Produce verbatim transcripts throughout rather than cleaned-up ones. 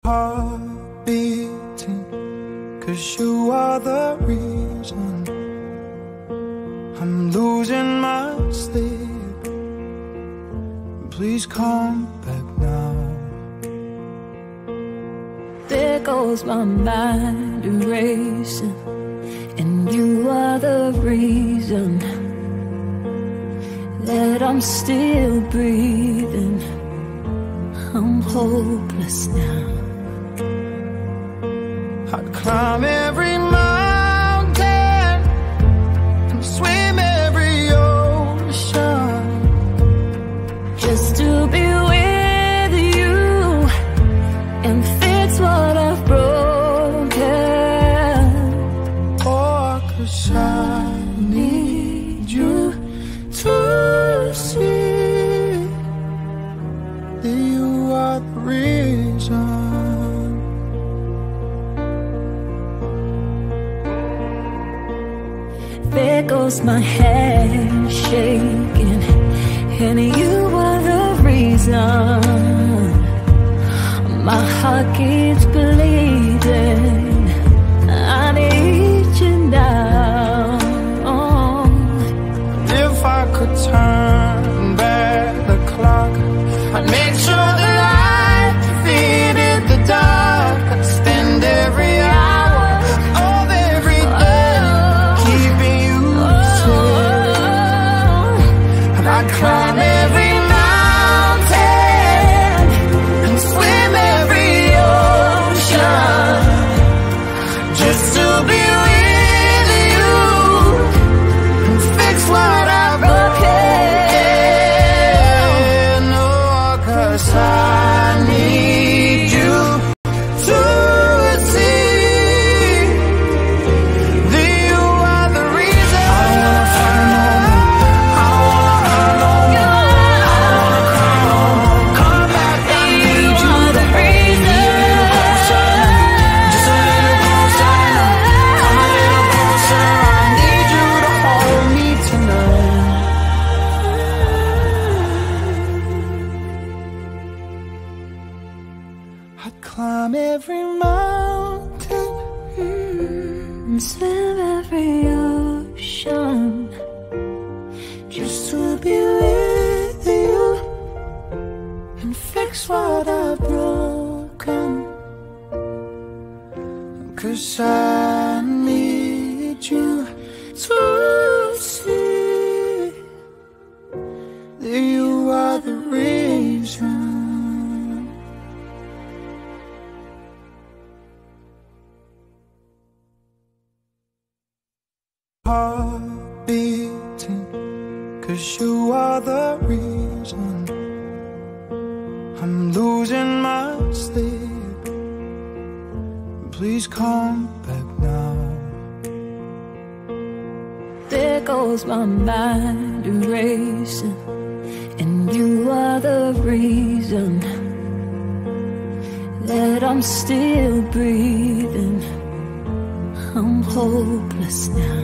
heart beating, 'cause you are the reason I'm losing my sleep. Please come back now. There goes my mind erasing, and you are the reason that I'm still breathing. I'm hopeless now. I'd climb every mountain and swim every ocean just to be with you and fix what I've broken. Oh, 'cause I need you to see that you are the reason. There goes my hand shaking, and you are the reason my heart keeps bleeding. I need you now. If I could turn back the clock, I'd make sure the light defeated the dark. I'd spend every hour of every day keeping you safe. And I'd climb every mountain and swim every ocean just to be with you and fix what I've broken. Oh, 'cause I need you to see that you are the reason. I wanna find no more. I wanna find no more. I wanna cry no more. Come back, I need you. The reason. Just a little closer now. Come a little closer. I need you to hold me tonight. I'd climb every mountain And swim every ocean just to be with you and fix what I've broken. 'Cause I need you to see that you are the reason. Heart beating, 'cause you are the reason I'm losing my sleep. Please come back now. There goes my mind erasing, and you are the reason that I'm still breathing. I'm hopeless now.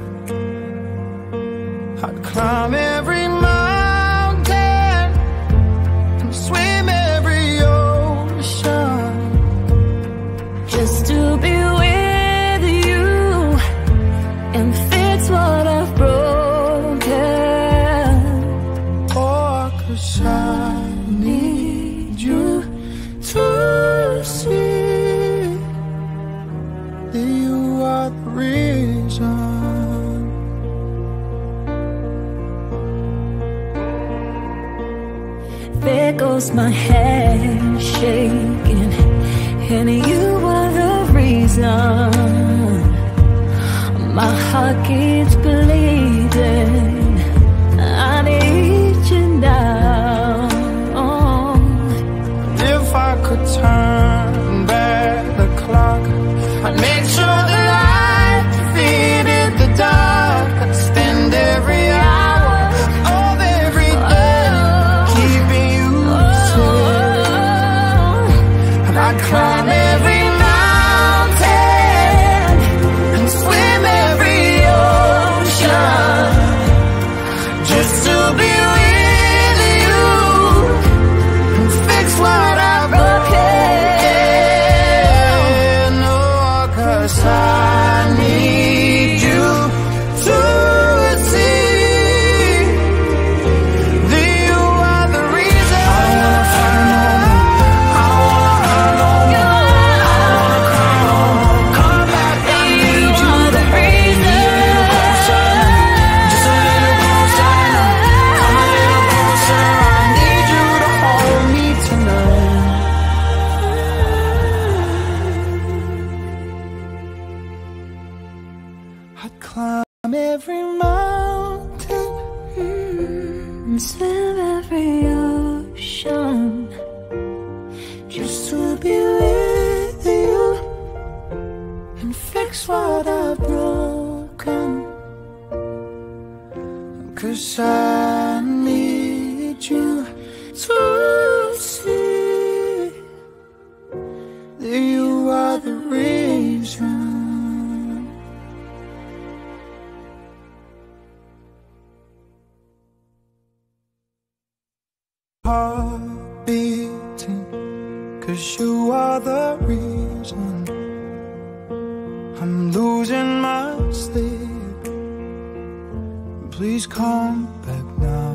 I'd climb every mountain and swim every ocean Just to be with you and fix what I've broken. Oh, 'cause I need you to see that you are the reason. There goes my hand shaking, and you are the reason my heart keeps bleeding. I need you now. If I could turn back the clock, I'd make sure the light defeated the dark. I'd spend every hour of every day keeping you safe. And I'd climb every mountain and swim every ocean just to be with you and fix what I've broken. 'cause I need you to see that you are the reason. Heart beating 'cause you are the reason. I'm losing my sleep. Please come back now.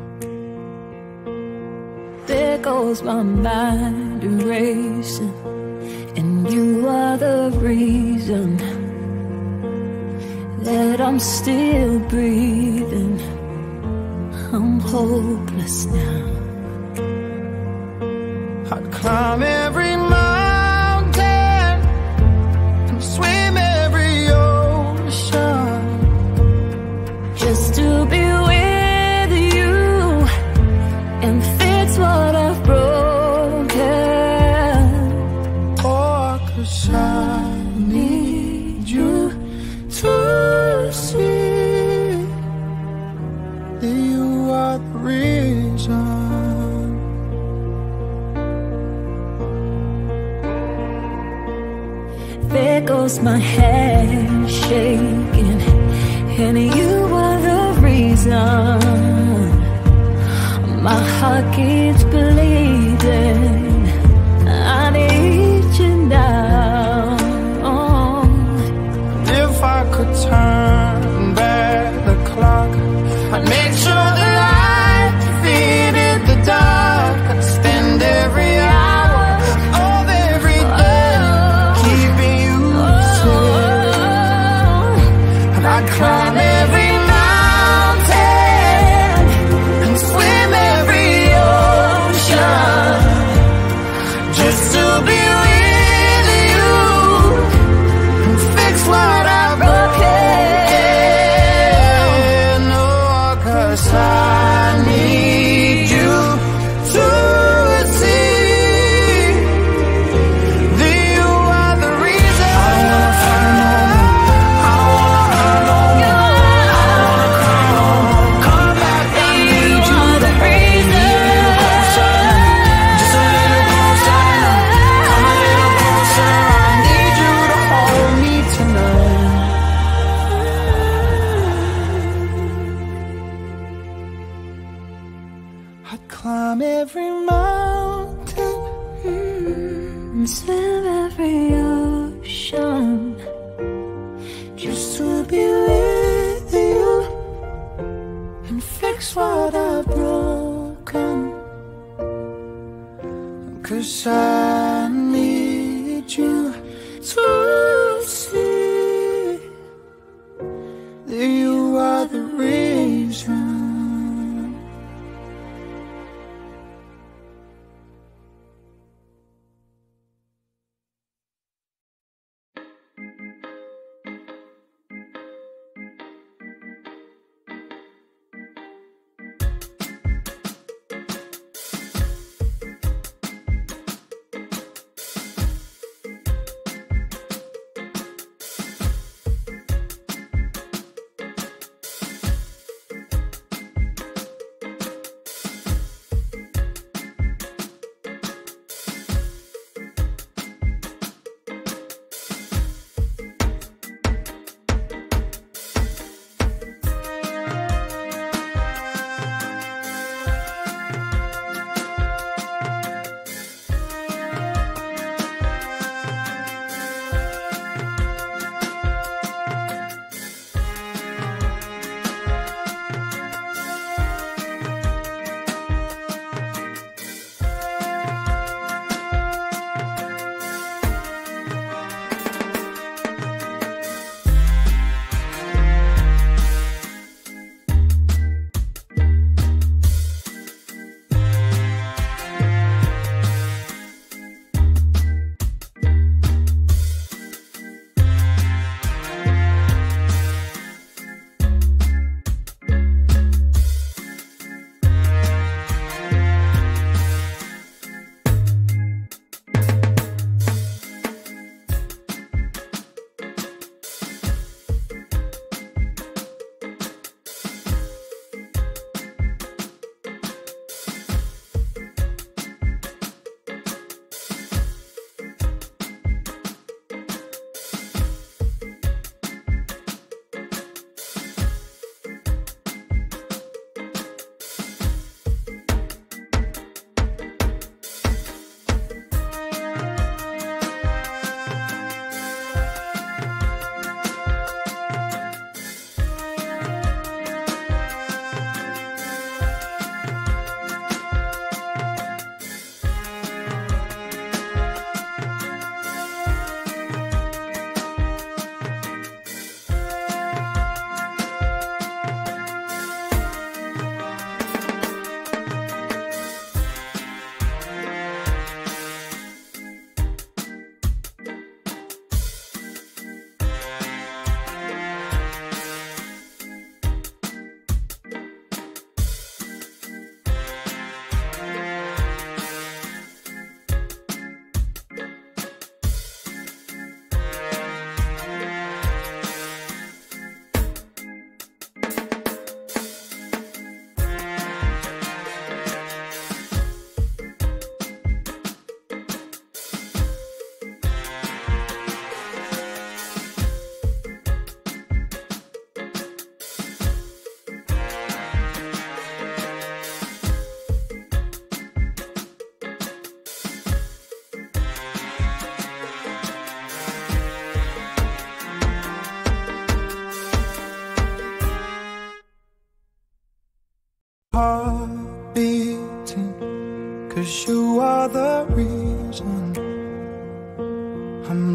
There goes my mind erasing, and you are the reason that I'm still breathing. I'm hopeless now. I'd climb every mountain and swim every ocean just to be with you and fix what I've broken. Oh, 'cause I need you to see that you are the reason. There goes my hand shaking, and you are the reason. My heart keeps bleeding. I need you now. If I could turn back the clock, I'd make sure the light defeated the dark. I'd spend every hour of every day keeping you safe. And I'd climb every mountain and swim every ocean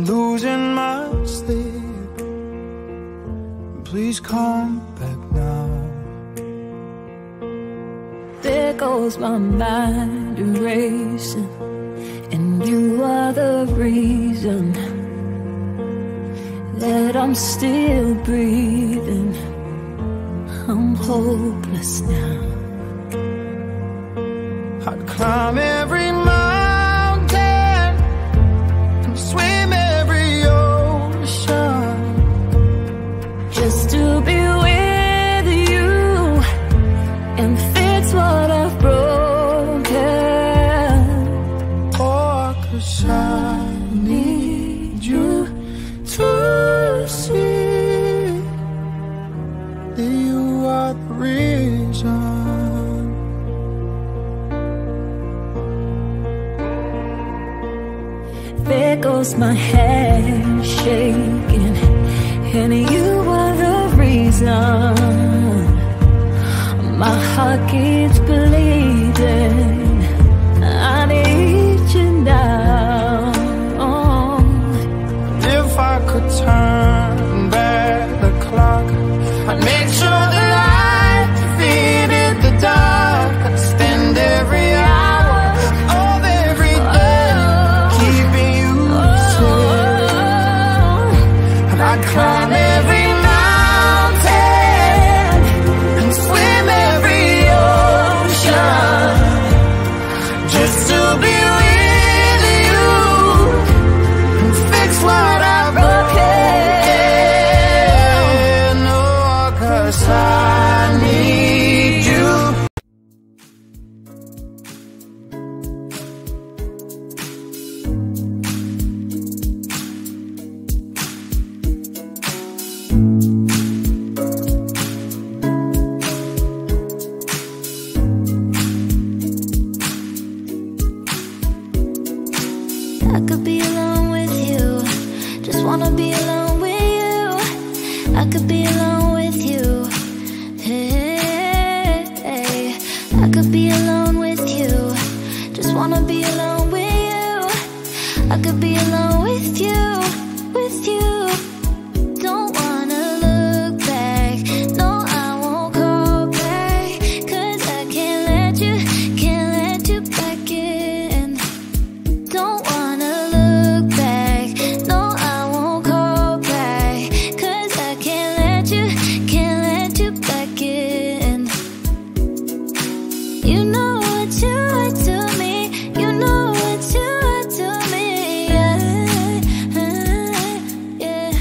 losing my sleep. Please come back now. There goes my mind erasing, and you are the reason that I'm still breathing. I'm hopeless now. I'd climb every mountain and swim every ocean just to be with you and fix what I've broken. Oh, 'cause I need you to see that you are the reason. There goes my hand shaking, and you are the reason. My heart keeps bleeding. I need you now. If I could turn back the clock, I'd make sure the light defeated the dark. I'd spend every hour of every day keeping you safe. And I'd climb every mountain and swim every ocean just to be with you and fix what I've broken. Oh, 'cause I need you. I could be alone with you, just wanna be alone with you. I could be alone with you, hey, hey. I could be alone with you, just wanna be alone with you. I could be alone with you, with you. Don't wanna look back, no I won't call back, 'cause I can't let you, can't let you back in. Don't wanna look back, no I won't call back, 'cause I can't let you, can't let you back in. You know what you are to me, you know what you are to me, yeah, yeah.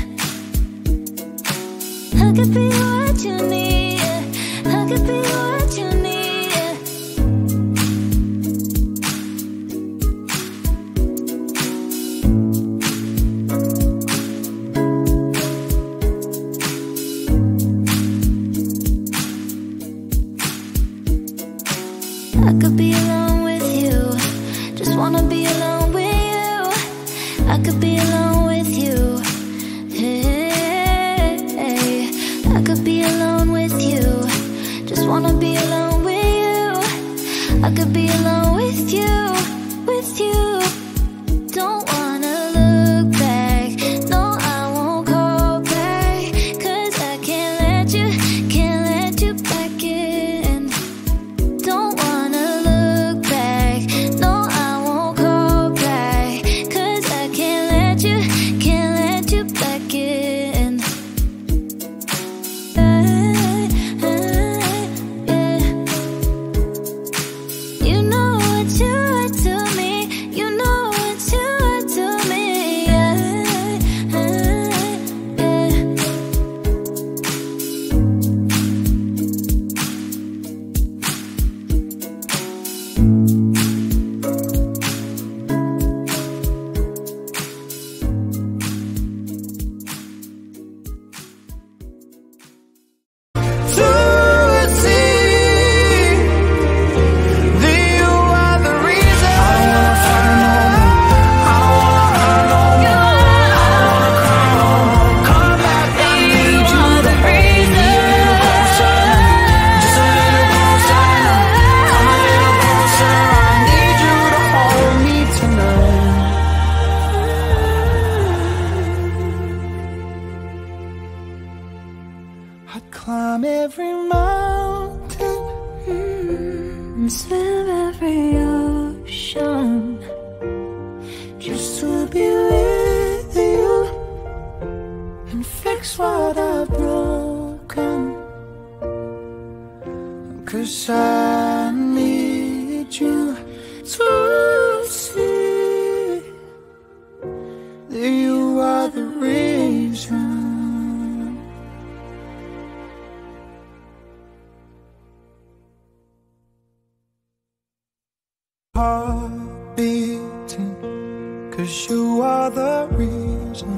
I could be what you need, yeah. I could be what you need, yeah. I could be alone with you, just wanna be alone with you. I could be alone with you, hey, hey. I could be alone with you, just wanna be alone with you. I could be alone with you, with you. Don't wanna look back, no I won't call back, 'cause I can't let you, can't let you back in. Don't wanna look back, no I won't call back, 'cause I can't let climb every mountain, mm, and swim every ocean, just to be with you and fix what I've broken. 'Cause I need you to see that you are the reason. Heart beating, 'cause you are the reason.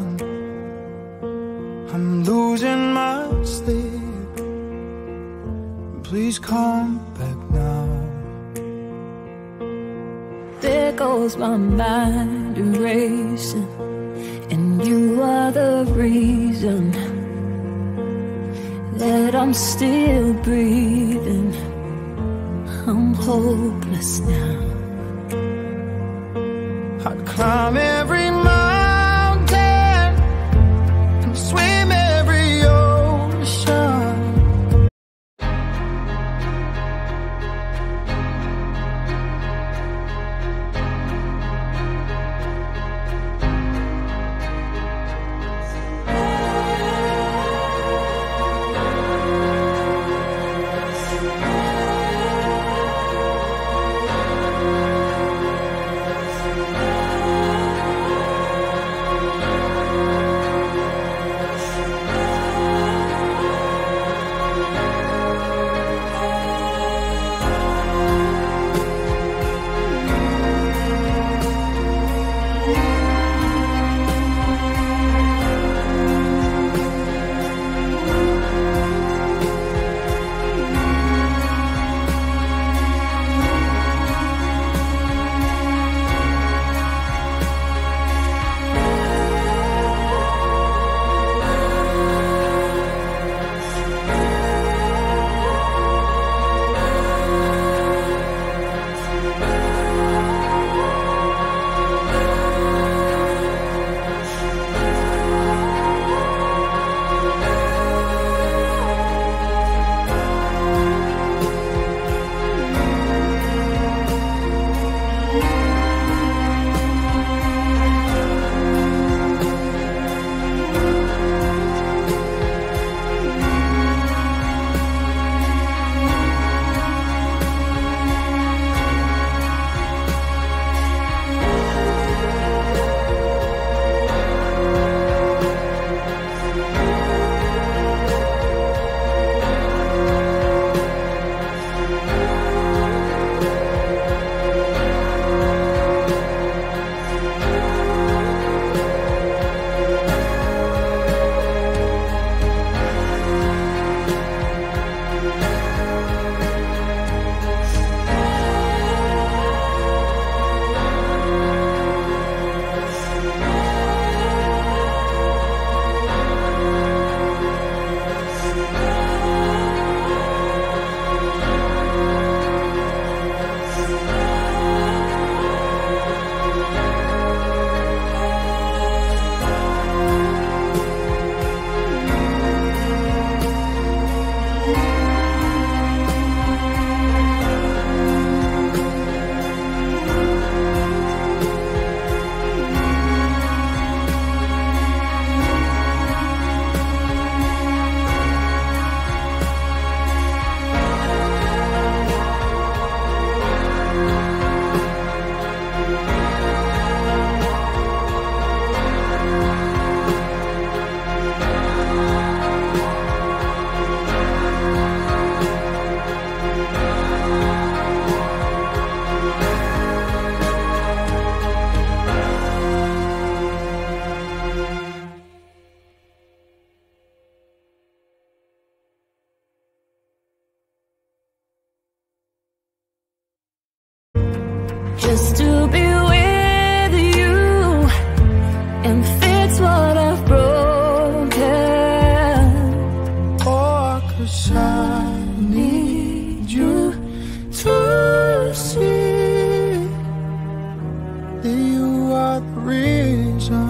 I'm losing my sleep. Please come back now. there goes my mind erasing, and you are the reason that I'm still breathing. I'm hopeless now. I'd climb every mountain and swim every ocean, just to be with you and fix what I've broken. oh, 'cause I need you to see that you are the reason.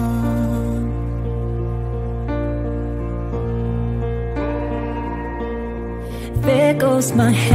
my hand.